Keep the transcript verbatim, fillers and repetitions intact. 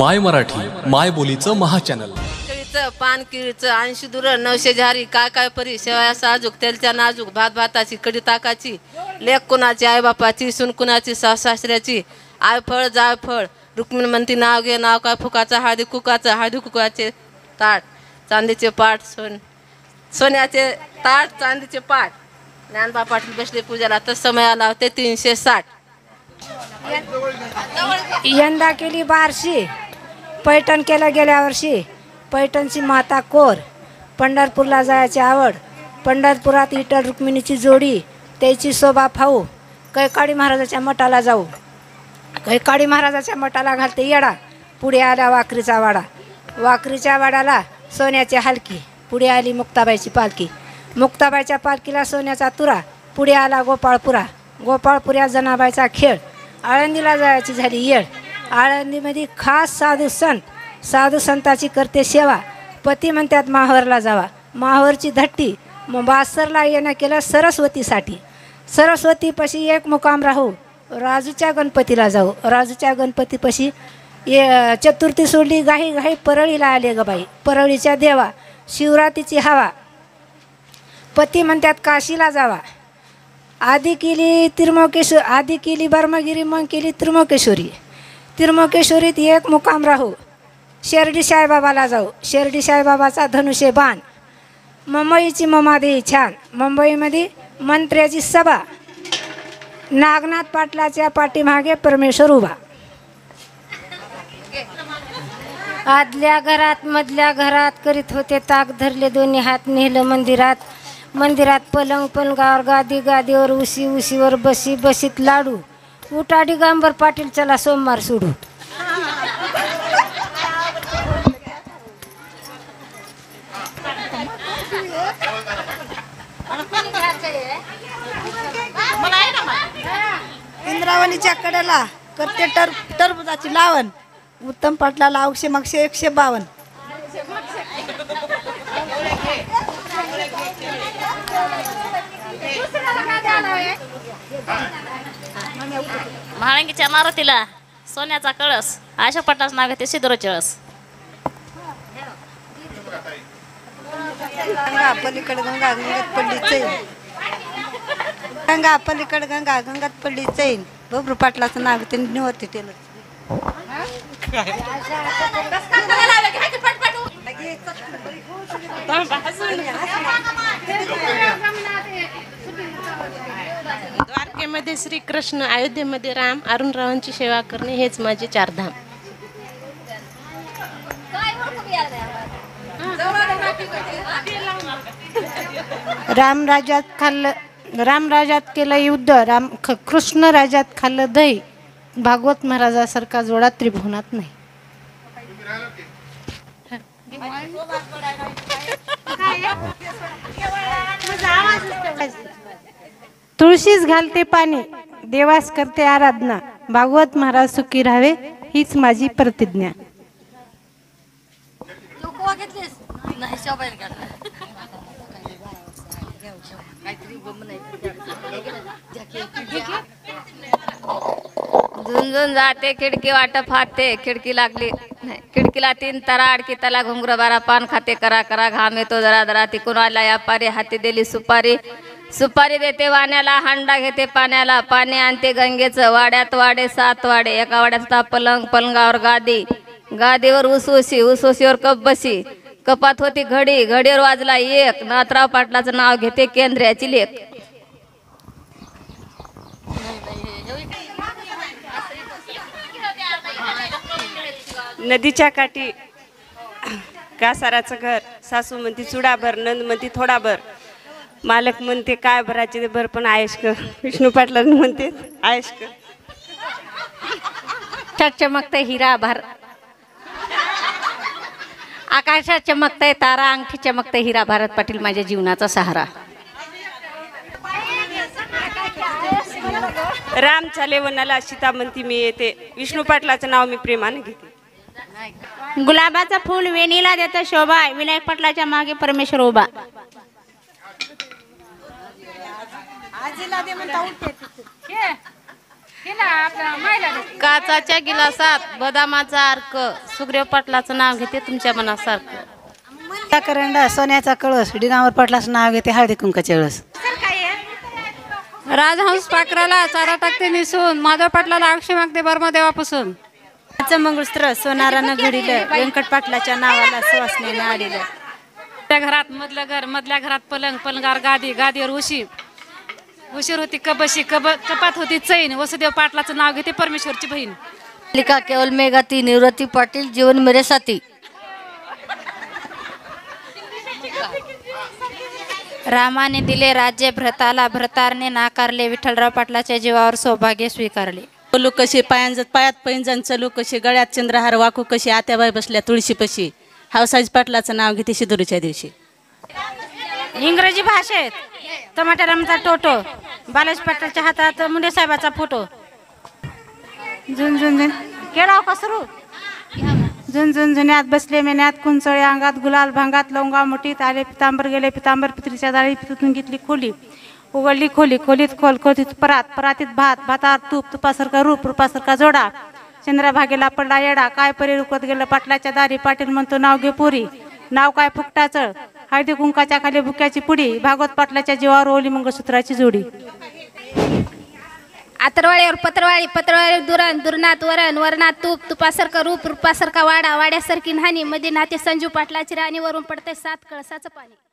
माय मराठी माय बोलीचं महाचॅनल. केळीचं पान केळीचं ऐंशी दुर नऊशे झारी काय काय परी शेवया साजूक तेलच्या नाजूक भात भाताची कडी ताकाची लेख कुणाची आई बापाची सून कुणाची सासऱ्याची आय फळ जाय फळ रुक्मिणी म्हणती नाव घे नाव काय फुकाचं हळदी कुकाचं हळदी कुकाचे ताट चांदीचे पाट सोन सोन्याचे ताट चांदीचे पाट ज्ञानबा पाटील बसले पूजाला तर समय आला होते तीनशे साठ. यंदा केली बारशी पैठण केलं गेल्या वर्षी पैठणची माता कोर पंढरपूरला जायची आवड पंढरपुरात विठ्ठल रुक्मिणीची जोडी त्याची शोभा फाऊ कैकाडी महाराजाच्या मठाला जाऊ कैकाडी महाराजाच्या मठाला घालते येडा पुढे आला वाकरीचा वाडा वाकरीच्या वाड्याला सोन्याची हलकी पुढे आली मुक्ताबाईची पालखी मुक्ताबाईच्या पालखीला सोन्याचा तुरा पुढे आला गोपाळपुरा गोपाळपुऱ्या जनाबाईचा खेळ आळंदीला जायची झाली येळ आळंदीमध्ये खास साधू संत साधू संताची करते सेवा पती म्हणतात माहवरला जावा माहवरची धट्टी मग बासरला येणं केलं सरस्वतीसाठी सरस्वतीपाशी एक मुकाम राहू राजूच्या गणपतीला जाऊ राजूच्या गणपतीपाशी ये चतुर्थी सोडली गाही गाही परळीला आले ग बाई परळीच्या देवा शिवरात्रीची हवा पती म्हणतात काशीला जावा आधी केली तिरमोकेश्वर आधी केली बर्मगिरी मग केली तिरमोकेश्वरी तिरमोकेश्वरीत एक मुकाम राहू शिर्डी साईबाबाला जाऊ शिर्डी साईबाबाचा धनुष्य बाण मुंबईची ममादेही छान मुंबईमध्ये मंत्र्याची सभा नागनाथ पाटलाच्या पाठीमागे परमेश्वर उभा आदल्या घरात मधल्या घरात करीत होते ताक धरले दोन्ही हात नेलं मंदिरात मंदिरात पलंग पलंगावर गादी गादीवर उशी उशीवर बशी बशीत लाडू उठा दिगंबर पाटील चला सोमवार सोडू. इंद्रावणीच्या कडेला करते टर टरबुजाची लावण उत्तम पाटलाला औक्षे मागशे एकशे बावन्न. महाळंगीच्या मारुतीला सोन्याचा कळस आशा पटाच नाव घेते सिद्धरो चळस. गंगा पलीकडे गंगा गंगात पडली चैन गंगा पलीकडे गंगा गंगात पडली चैन बबरू पाटलाचं नाव घेते निवृत्ती टेलर. द्वारकेमध्ये श्रीकृष्ण अयोध्येमध्ये राम अरुणरावांची सेवा करणे हेच माझे चारधाम. राम राज्यात खाल्लं राम राज्यात केलं युद्ध राम ख कृष्ण राज्यात खाल्लं दही भागवत महाराजासारखा जोडा त्रिभुवनात नाही. तुळशीस घालते पाणी देवास करते आराधना भागवत महाराज सुखी राहावे हीच माझी प्रतिज्ञा. झुंझुन जाते खिडकी वाट फाते खिडकी लागली नाही खिडकीला तीन तारा अडकी त्याला घुंगर बारा पान खाते करा करा घाम येतो जरा जरा तिकून आला यापारी हाती दिली सुपारी सुपारी देते वाण्याला हांडा घेते पाण्याला पाणी आणते गंगेचं वाड्यात वाडे सात वाडे एका वाड्यात पलंग पलंगावर गादी गादीवर उसोशी उसोशीवर कप बशी कपात होती घडी घडीवर वाजला एक नाथराव पाटलाचं नाव घेते केंद्र्याची लेख. नदीच्या काठी कासाराचं घर सासू म्हणती चुडाभर नंद म्हणती थोडाभर मालक म्हणते काय भरायचे ते भर पण आयश कर विष्णू पाटला म्हणते आयश कर. चमकते हिरा भार आकाशात चमकते तारा अंगठी चमकते हिरा भारत पाटील माझ्या जीवनाचा सहारा. रामच्या लेवनाला सीता म्हणती मी येते विष्णू पाटलाचं नाव मी प्रेमाने घेते. गुलाबाचं फूल वेणीला देतं शोभा विनायक पाटलाच्या मागे परमेश्वर उभा. काचाच्या गिलासात बदामाचा अर्क सुग्रीव पाटलाचं नाव घेते तुमच्या मनासारखं. करंडा सोन्याचा कळस डिनावर पाटलाचं नाव घेते हळदी कुंकाच्या वेळेस. राजहंस पाखराला चारा टाकते निसून माधव पाटलाला अक्षय मागते बर्मादेवापासून. मंगळसूत्र सोनारानं घडीलं व्यंकट पाटलाच्या नावाला सुवासनेनं आलेलं. त्या घरात मधलं घर मधल्या घरात पलंग पलंगार गादी गादीवर उशी उशीर होती कबशी कब कपात होती चैन वसुदेव पाटलाचं नाव घेते परमेश्वरची बहीण. लिका केवल मेघाती निवृत्ती पाटील जीवन मेरे साथी. रामाने दिले राज्य भरताला भरतारने नाकारले विठ्ठलराव पाटलाच्या जीवावर सौभाग्य स्वीकारले. बोलू कशी पायांजत पायात पैंजण चलू कशी गळ्यात चंद्रहार वाकू कशी आत्याबाई बसल्या तुळशीपशी हावसाजी पाटलाचं नाव घेते शिदुरीच्या दिवशी. इंग्रजी भाषेत टमाटरामचा टोटो बालाजी पाटलाच्या हातात मुंडे साहेबाचा फोटो. झुन झुन झुन केळाव का सुरू झुन झुन झुन्यात बसले मेन्यात कुंचळे अंगात गुलाल भांगात लवंगा मुठीत आले पितांबर गेले पितांबर पित्रीच्या दाळी पितून घेतली खोली उघडली खोली खोलीत खोल खोलीत परात परातीत भात भातात तूप तुपासारखा रूप रूपासारखा जोडा चंद्रभागेला पडला येडा काय परी रुकत गेलं पाटलाच्या दारी पाटील म्हणतो नाव घे पुरी नाव काय फुकटाचं हळदी कुंकाच्या खाली भुक्याची पुडी भागवत पाटलाच्या जीवावर ओली मंगळसूत्राची जोडी. आतरवाळीवर पत्रवाळी पत्रवाळीवर दुरण दुरनात वरण वरणात तूप तुपासारखं रूप रूपासारखा वाडा वाड्यासारखी न्हाणी मध्ये नाते संजू पाटलाची राणी वरून पडते सात कळसाचं पाणी.